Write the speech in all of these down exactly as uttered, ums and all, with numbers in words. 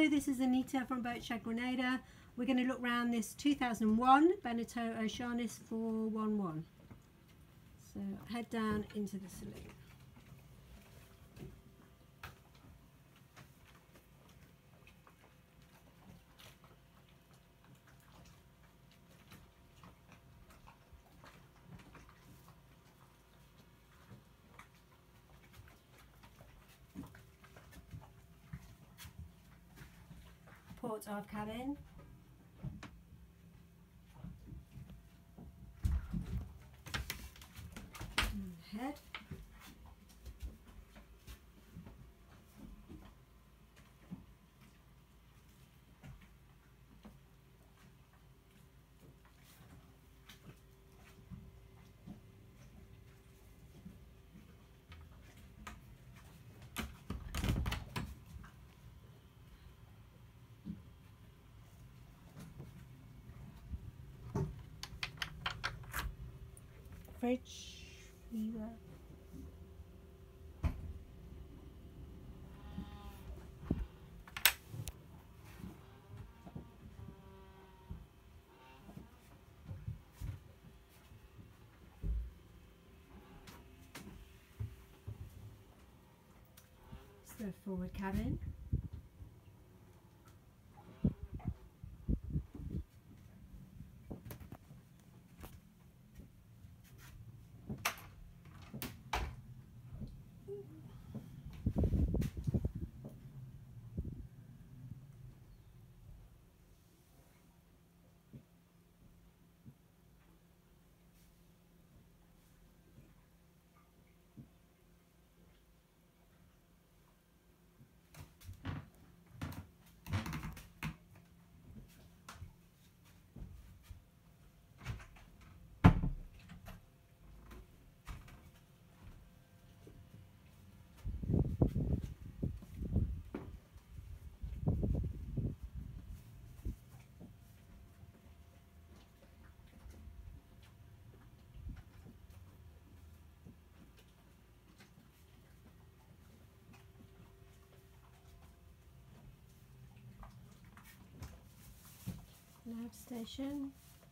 Hello, this is Anita from Boat Shed Grenada. We're going to look around this two thousand one Beneteau Oceanis four one one. So head down into the saloon. Port aft cabin. And head. Fridge, freezer. It's the forward cabin. Nav station.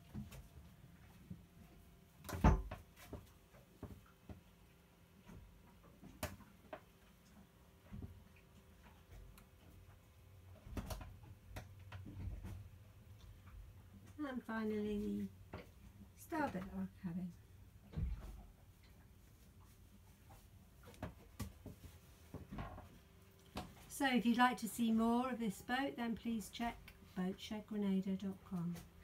And finally the starboard aft cabin. So if you'd like to see more of this boat, then please check boat shed grenada dot com.